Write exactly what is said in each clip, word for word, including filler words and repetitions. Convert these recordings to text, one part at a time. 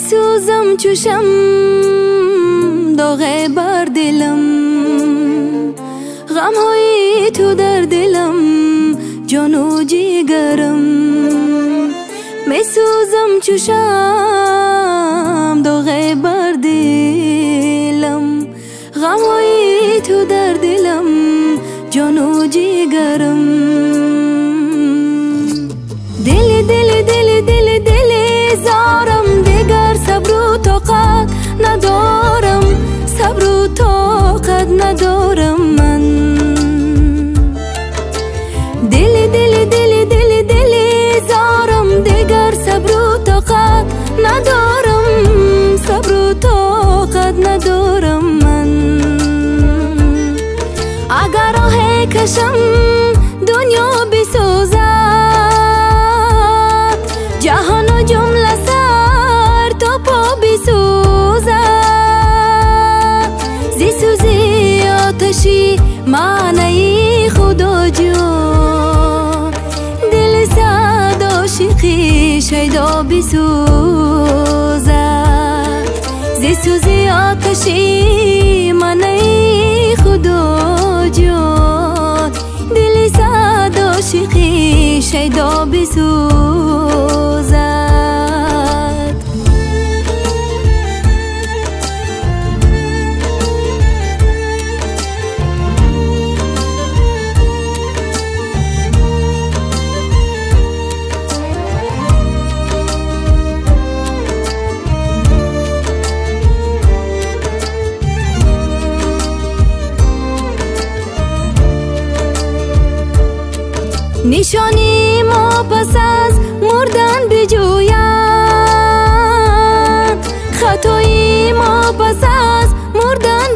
میسوزم چوشم داغ بر دلم، غم های تو در دلم جان و جیگرم. میسوزم چوشم داغ بر دلم، غم های تو در دلم جان و جیگرم. دل دل دل دل دل زارم دیگر صبر و طاقت ندارم، صبر و طاقت ندارم من. دل دل دل دل دل زارم دیگر صبر و طاقت ندارم، صبر و طاقت ندارم من. اگر راه کشم دنیا بسوزد، جهان و جمله سر تا پا بسوزد. زی سوزی آتشی معنی خدا جان، دل صد عاشقی شیدا بسوزد. زی سوزی آتشی معنی خدا جان، دل صد عاشقی شیدا بسوزد. نشانی ما پس از مردن بجویند، خطایی ما پس از مردن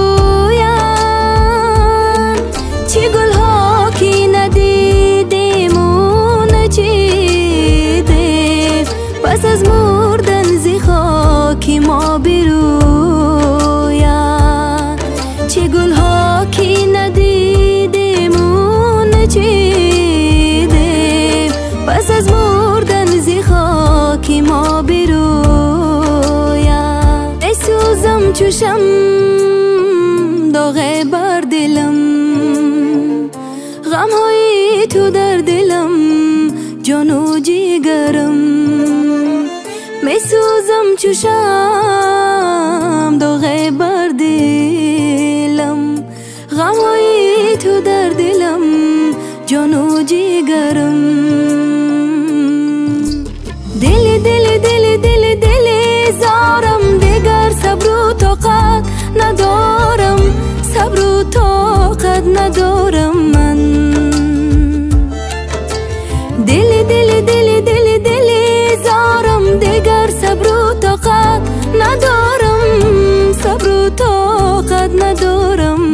بگویند. چه گلها که ندیدیم و نچیدیم، پس از مردن زی خاک ما برویند. چه گلها که ندیدیم و نچیدیم، پس از مردن زی خاک ما برویم. میسوزم چوشم داغ بر دلم، غم های تو در دلم جان و جیگرم. میسوزم چوشم داغ بر دلم، غم های تو در دلم جان و جیگرم. دل دل دل دل دل زارم دیگر صبر و طاقت ندارم، صبر و طاقت ندارم من. دل دل دل دل دل زارم دیگر صبر و طاقت ندارم، صبر و طاقت ندارم